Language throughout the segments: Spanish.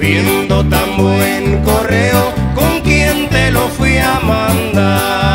habiendo tan buen correo, ¿con quién te lo fui a mandar?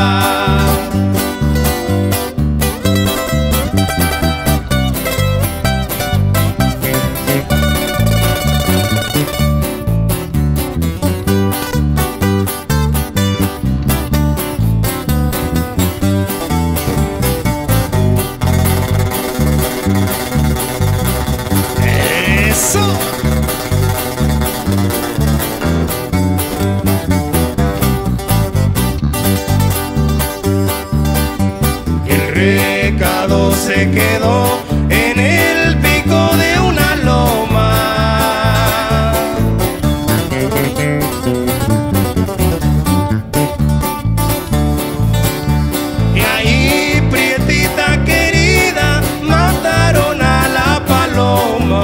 El recado se quedó en el pico de una loma, y ahí, prietita querida, mataron a la paloma.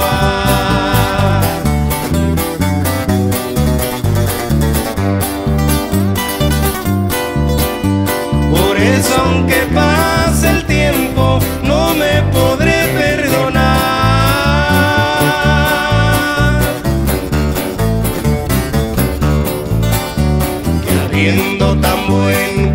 Por eso, aunque pase el tiempo, no me podré perdonar, que habiendo tan buen